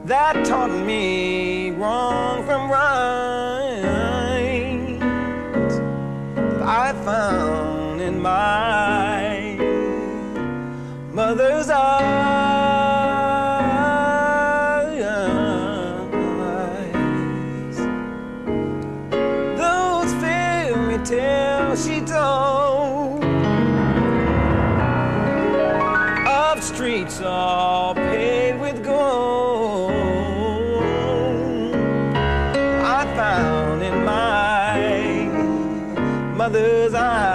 that taught me wrong from right, that I found in my mother's eyes. Those fairy tales she told of streets all paved with gold, I found in my mother's eyes.